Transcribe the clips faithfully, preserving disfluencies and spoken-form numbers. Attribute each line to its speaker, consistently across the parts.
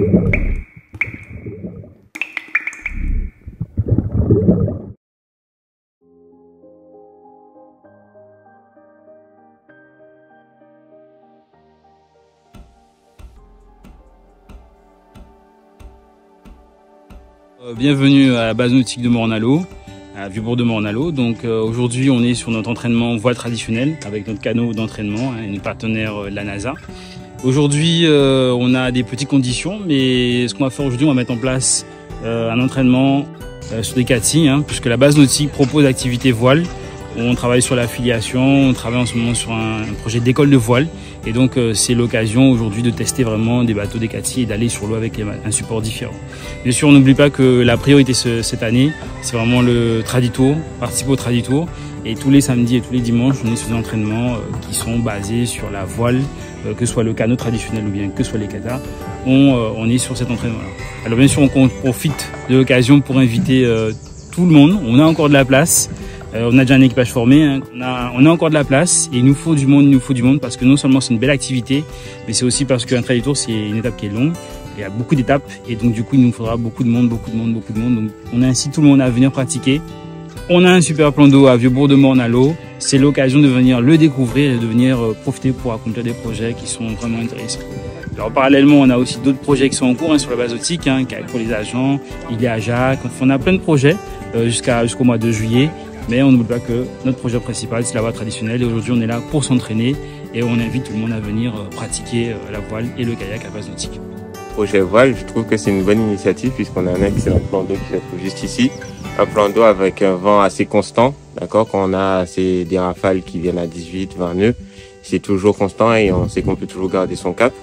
Speaker 1: Bienvenue à la base nautique de Morne-à-l'Eau, à Vieux-Bourg de Morne-à-l'Eau. Donc euh, aujourd'hui on est sur notre entraînement voile traditionnel avec notre canot d'entraînement, hein, notre partenaire euh, la NASA. Aujourd'hui euh, on a des petites conditions, mais ce qu'on va faire aujourd'hui, on va mettre en place euh, un entraînement euh, sur des catilles, hein, puisque la base nautique propose activité voile. On travaille sur l'affiliation, on travaille en ce moment sur un, un projet d'école de voile. Et donc euh, c'est l'occasion aujourd'hui de tester vraiment des bateaux Decathy et d'aller sur l'eau avec un support différent. Bien sûr, on n'oublie pas que la priorité ce, cette année, c'est vraiment le Traditour, participer au Traditour. Et tous les samedis et tous les dimanches, on est sur des entraînements euh, qui sont basés sur la voile, euh, que ce soit le canot traditionnel ou bien que ce soit les katas. On, euh, on est sur cet entraînement-là. Alors bien sûr, on profite de l'occasion pour inviter euh, tout le monde. On a encore de la place. Euh, on a déjà un équipage formé, hein. on, a, on a encore de la place et il nous faut du monde, il nous faut du monde parce que non seulement c'est une belle activité, mais c'est aussi parce qu'un Traditour c'est une étape qui est longue, il y a beaucoup d'étapes et donc du coup il nous faudra beaucoup de monde, beaucoup de monde, beaucoup de monde. Donc on incite tout le monde à venir pratiquer. On a un super plan d'eau à Vieux-Bourg de Morne-à-l'Eau, c'est l'occasion de venir le découvrir et de venir profiter pour accomplir des projets qui sont vraiment intéressants. Alors parallèlement, on a aussi d'autres projets qui sont en cours, hein, sur la base nautique, hein, pour les agents, il est à Jacques, on a plein de projets euh, jusqu'à jusqu'au mois de juillet. Mais on n'oublie pas que notre projet principal, c'est la voile traditionnelle. Et aujourd'hui, on est là pour s'entraîner et on invite tout le monde à venir pratiquer la voile et le kayak à base nautique.
Speaker 2: Projet voile, je trouve que c'est une bonne initiative puisqu'on a un excellent plan d'eau qui se trouve juste ici. Un plan d'eau avec un vent assez constant, d'accord. Quand on a assez des rafales qui viennent à dix-huit, vingt nœuds, c'est toujours constant et on sait qu'on peut toujours garder son cap.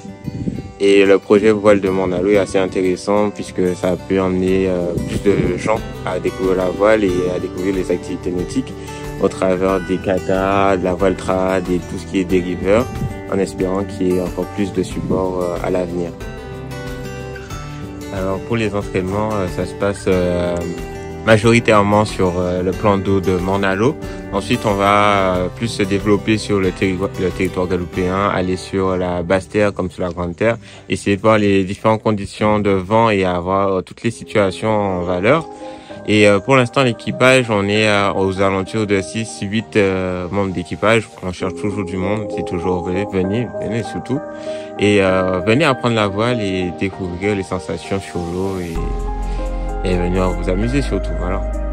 Speaker 2: Et le projet voile de Morne-à-l'Eau est assez intéressant puisque ça peut emmener euh, plus de gens à découvrir la voile et à découvrir les activités nautiques au travers des katas, de la voile trad et tout ce qui est dériveur, en espérant qu'il y ait encore plus de support euh, à l'avenir. Alors pour les entraînements, euh, ça se passe euh, majoritairement sur euh, le plan d'eau de Morne-à-l'Eau. Ensuite, on va euh, plus se développer sur le, terri le territoire guadeloupéen, aller sur la basse terre comme sur la grande terre, essayer de voir les différentes conditions de vent et avoir euh, toutes les situations en valeur. Et euh, pour l'instant, l'équipage, on est euh, aux alentours de six huit euh, membres d'équipage. On cherche toujours du monde, c'est toujours venez, venez, venez surtout. Et euh, venez apprendre la voile et découvrir les sensations sur l'eau et et venir vous amuser surtout, voilà.